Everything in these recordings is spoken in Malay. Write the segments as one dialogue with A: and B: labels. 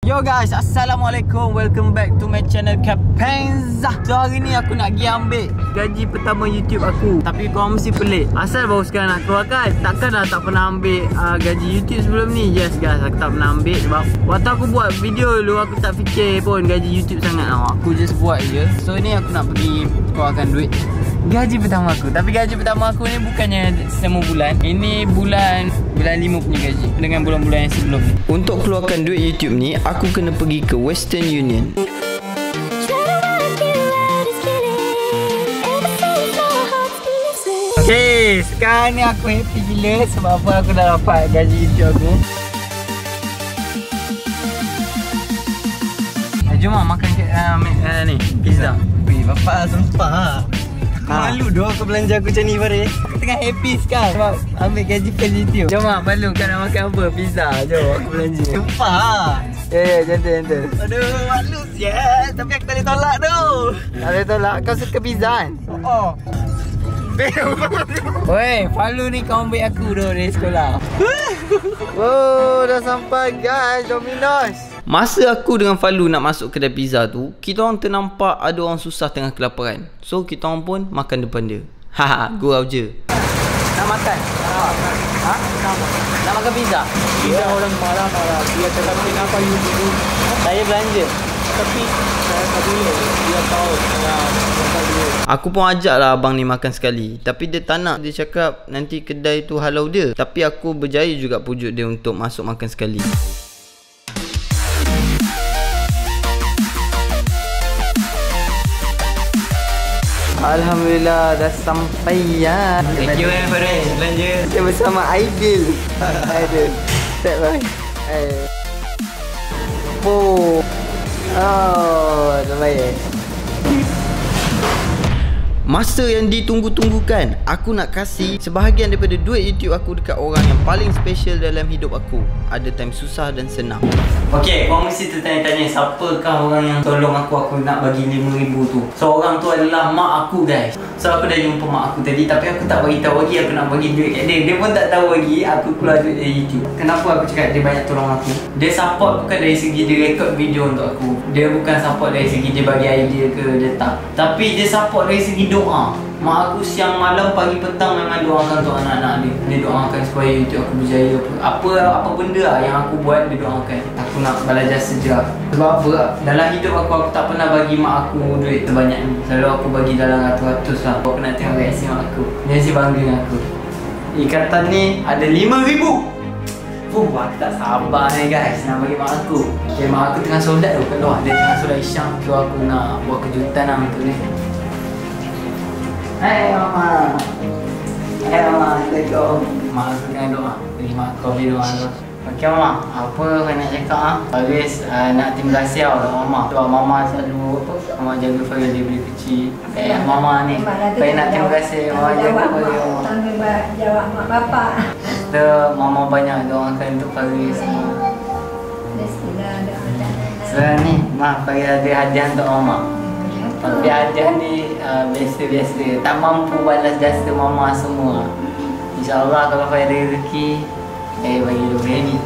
A: Yo guys, Assalamualaikum. Welcome back to my channel Kapenza. So hari ni aku nak pergi ambil gaji pertama YouTube aku. Tapi korang mesti pelik, asal baru sekarang nak keluarkan. Takkan dah tak pernah ambil gaji YouTube sebelum ni? Yes guys, aku tak pernah ambil. Sebab waktu aku buat video dulu, aku tak fikir pun gaji YouTube sangat. Aku just buat je. So ni aku nak pergi keluarkan duit gaji pertama aku. Tapi gaji pertama aku ni bukannya semua bulan. Ini bulan 5 punya gaji dengan bulan-bulan yang sebelum ni. Untuk keluarkan duit YouTube ni, aku kena pergi ke Western Union. Okay, sekarang ni aku happy gila sebab apa aku dah dapat gaji YouTube aku. Jom lah makan ni pizza.
B: Weh, bapak sumpah lah. Malu doh aku belanja aku macam ni Faris.
A: Aku tengah happy sekarang sebab ambil gaji per YouTube. Jom lah, malu kau nak makan apa? Pizza. Jom aku belanja.
B: Sumpah lah.
A: Jantan.
B: Aduh, malu sial. Tapi aku tak boleh tolak tu.
A: Tak boleh tolak. Kau suka pizza kan?
B: Oh.
A: Weh, Falu ni kau ambil aku tu dari sekolah. Oh, dah sampai guys, Domino's. Masa aku dengan Falu nak masuk kedai pizza tu, kita orang ternampak ada orang susah tengah kelaparan. So kita orang pun makan depan dia. Haha, gurau je. Nak makan? Ha? Nak makan pizza?
B: Dia orang marah-marah. Dia cakap kenapa you dulu.
A: Saya belanja.
B: Tapi saya tak boleh. Dia tahu tengah makan dulu.
A: Aku pun ajak lah abang ni makan sekali. Tapi dia tak nak. Dia cakap nanti kedai tu halau dia. Tapi aku berjaya juga pujuk dia untuk masuk makan sekali. Alhamdulillah dah sampai ya.
B: Thank you Faris. Belanja.
A: Kita bersama Aidil. Aidil. Step bye. Oh, terbaik. Masa yang ditunggu-tunggukan, aku nak kasih sebahagian daripada duit YouTube aku dekat orang yang paling special dalam hidup aku. Ada time susah dan senang. Okay, korang mesti tertanya-tanya siapakah orang yang tolong aku nak bagi 5,000 tu. So orang tu adalah mak aku guys. So aku dah jumpa mak aku tadi, tapi aku tak bagi tahu lagi aku nak bagi duit kat dia. Dia pun tak tahu lagi aku keluar duit dari YouTube. Kenapa aku cakap dia banyak tolong aku? Dia support bukan dari segi dia record video untuk aku. Dia bukan support dari segi dia bagi idea ke, dia tak. Tapi dia support dari segi doa. Mak aku siang malam pagi petang memang doakan untuk anak-anak dia. Dia doakan supaya YouTube aku berjaya. Apa benda lah yang aku buat, dia doakan. Aku nak balas jasa je lah. Sebab dalam hidup aku tak pernah bagi mak aku duit terbanyak ni. Selalu aku bagi dalam ratus-ratus lah. Aku nak tengok reaksi mak aku. Dia mesti bangga dengan aku. Ikatan ni ada 5,000. Aku tak sabar ni guys nak bagi mak aku. Okay, mak aku tengah solat tu kat luar. Dia tengah solat Isyak. So aku nak buat kejutan lah untuk ni. Hai mama. Hai mama, let's go. Mak aku tengah doa. Jadi mak aku beri doa tu. Okey mama, apa kau nak cakap ah? Faris nak terima kasih lah mama. Sebab mama selalu mama jaga Faris dari kecil. Mama ni saya nak terima kasih mama jaga Faris.
C: Jawab mak bapak.
A: Kita mama banyak doakan untuk Faris. Sekarang ni mak Faris ada hadiah untuk mama. Tapi hadiah ni biasa-biasa. Tak mampu balas jasa mama semua. InsyaAllah kalau Faris ada rezeki, saya bagi lebih ni.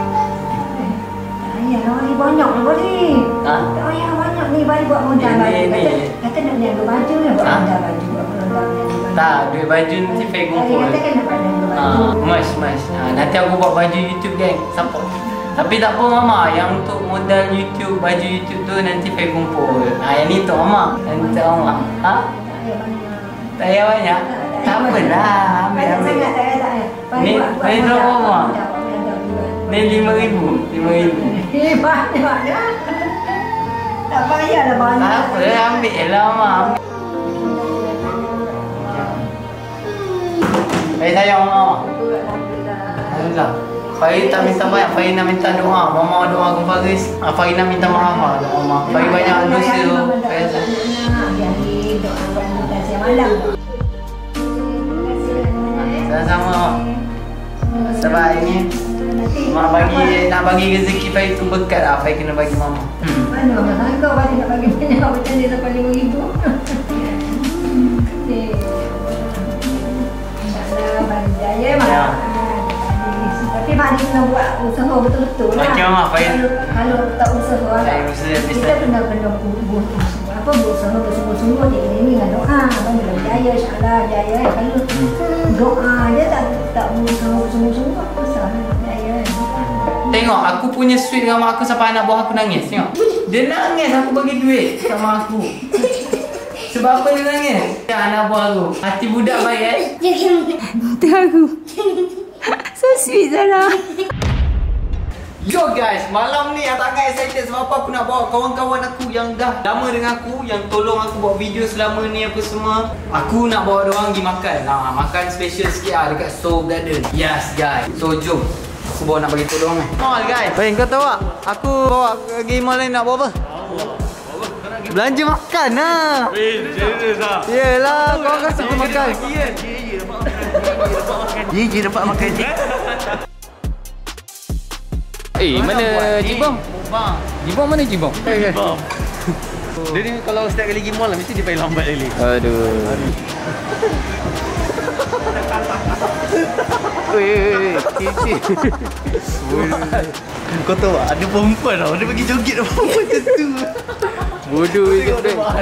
C: Ayah ni banyak ni boleh.
A: Ha?
C: Ayah banyak ni balik buat modal baju. Kata nak jaga baju ni buat modal baju. Buat modal.
A: Tak, duit baju nanti Faris kumpul.
C: Kata kan nak baju.
A: Mas. Nanti aku buat baju YouTube geng. Support. Tapi tak apa mama, yang untuk modal YouTube, baju YouTube tu nanti Faris kumpul. Yang ni untuk mama. Yang untuk mama. Ha? Tak payah banyak? Tak apalah, ambil.
C: Tak payah.
A: Ni berapa mama? Ni 5,000.
C: Banyak. Tak payahlah banyak.
A: Tak apa, ambil lah mama. Faris sayang mama. Alhamdulillah. Faris tak minta banyak, Faris nak minta doa. Mama doakan Faris. Faris nak minta maaf lah mama. Faris banyak dosa tu. Faris
C: malam.
A: sama-sama. Sebab ini mak nak bagi rezeki Faris tu berkat lah. Faris kena bagi mama.
C: Mana mama sangka Faris nak bagi banyak macam dia sampai 5,000. InsyaAllah Faris jaya mak. Tapi Tapi Mak dia kena buat usaha betul-betul lah.
A: Macam apa ya?
C: Kalau tak usaha lah, kita kena berusaha bersungguh-sungguh diiringi dengan doa. Bila berjaya, insyaAllah berjaya. Kalau doa je tak berusaha bersungguh-sungguh, susah berjaya.
A: Tengok, aku punya sweet dengan mak aku sampai anak buah aku nangis. Tengok. Dia nangis aku bagi duit sama aku. Sebab apa dia nangis? Ya, anak buah aku. Hati budak baik kan?
C: Tahu. So sweet Zara.
A: Yo guys, malam ni aku sangat excited sebab apa aku nak bawa kawan-kawan aku yang dah lama dengan aku, yang tolong aku buat video selama ni apa semua. Aku nak bawa diorang pergi makan. Makan special sikit lah dekat Seoul Garden. Yes guys. So jom. Aku bawa nak bagi tolong ni. Mall guys. Hey, kau tahu tak? Aku bawa pergi mall ni nak bawa apa? Belanja makan lah. Yelah, kau akan suka makan.
B: Ye dapat makan je.
D: Mana Jibom? Jibom mana Jibom?
B: Dia ni kalau setiap kali pergi mall lah, mesti dia paling lambat kali.
D: Aduh.
B: Kau tahu tak? Ada perempuan tau. Dia pergi joget perempuan macam tu.
D: Bodoh je.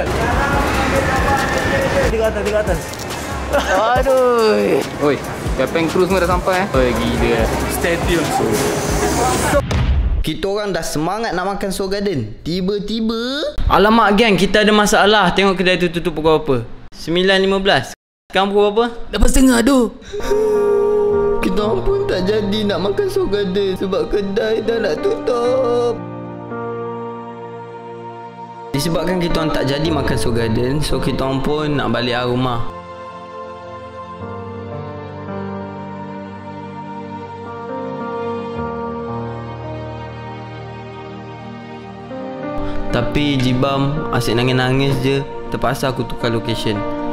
B: Tengok atas.
D: Aduh. Oi, Pepeng Cruise semua dah sampai Oi, gila.
B: Stadium so.
A: Kita orang dah semangat nak makan Seoul Garden. Tiba-tiba, alamak geng, kita ada masalah. Tengok kedai tu tutup pukul berapa? 9.15. Sekarang pukul berapa?
D: Dah setengah tu.
A: Kita pun tak jadi nak makan Seoul Garden sebab kedai dah nak tutup. Disebabkan kita orang tak jadi makan Seoul Garden, so kita orang pun nak balik rumah. Tapi Jibam asyik nangis-nangis je. Terpaksa aku tukar location.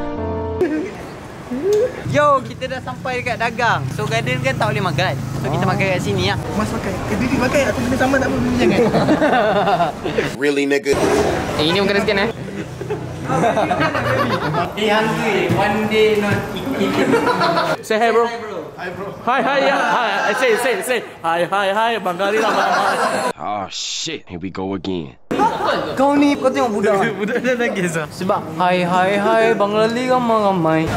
A: Yo, kita dah sampai dekat dagang. Seoul Garden kan tak boleh makan. So kita makan kat sini lah.
B: Mas makan. Diri makan. Aku kena sama tak apa. Jangan.
E: Really nigga.
D: Ini bukan scan
A: Hungry. One day not eating.
D: Say hi bro. Hi bro. Hi ya. Hi. Say. Hi. Bengali lah.
E: Oh shit, here we go again.
A: Kau ni, kau tengok budak.
B: Budak dah nangis lah.
A: Sebab hai Bengali ramai-ramai.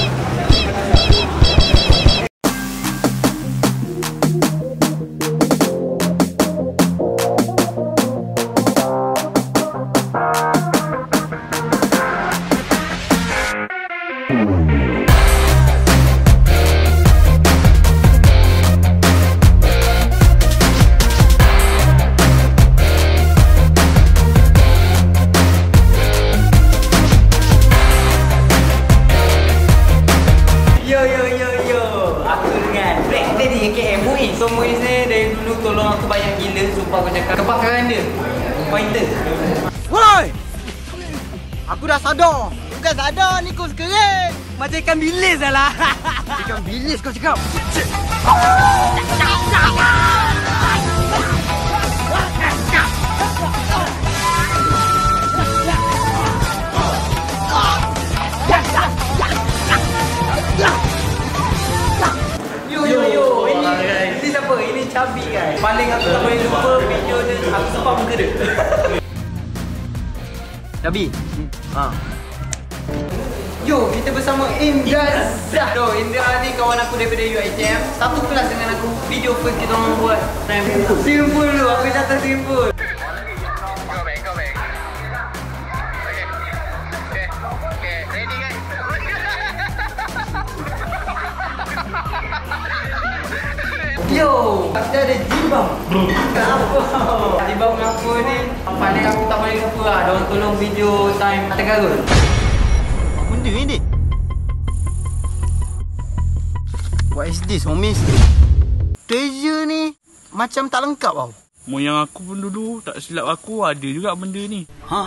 A: So Muiz ni dari dulu tolong aku banyak gila. Sumpah aku cakap kepakaran dia fighter.
B: Woi! Aku dah sadar. Bukan sadar ni kau sekering. Macam ikan bilis lah. Ikan bilis kau cakap.
A: Yo. Ini siapa? Ini Cabi guys. Paling aku tak boleh lupa video dia. Aku sumpah muka dia. Cabi. Yo, kita bersama Indra. Yo, Indra ni kawan aku daripada UiTM. Satu kelas dengan aku. Video first kita orang buat. Simpul tu, aku jatuh simpul. Yo, kita ada Jibam. Apa? Jibam aku ni paling aku tak boleh lupa lah. Diorang tolong video time Tegarul.
B: Apa benda ni? What is this, homies? Treasure ni macam tak lengkap tau.
F: Moyang aku pun dulu, tak silap aku ada juga benda ni.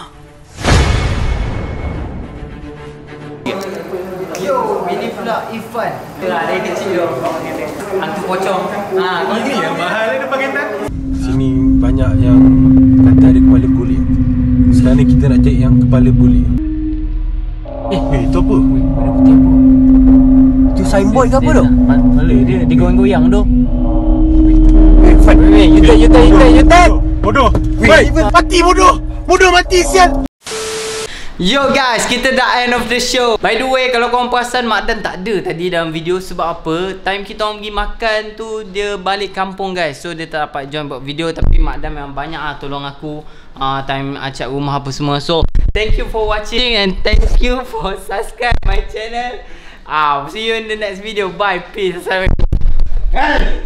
A: Yo, ini pula Ifan. Dari kecil dia. Hantu pocong. Kau ni yang mahal dia pakai tan.
G: Sini banyak yang kata ada kepala kulit. Sekarang ni kita nak cari yang kepala bulik. Itu apa?
D: Benda putih apa?
B: Itu signboard ke apa tu?
D: Boleh dia goyang-goyang tu.
G: Fight.
B: You take.
G: Bodoh. Wait. Mati bodoh. Bodoh mati sial.
A: Yo guys, kita dah end of the show. By the way, kalau korang perasan Mak Dan tak ada tadi dalam video. Sebab apa? Time kita orang pergi makan tu, dia balik kampung guys. So dia tak dapat join buat video. Tapi Mak Dan memang banyak tolong aku time acat rumah apa semua. So thank you for watching and thank you for subscribe my channel. See you in the next video. Bye, peace. Assalamualaikum.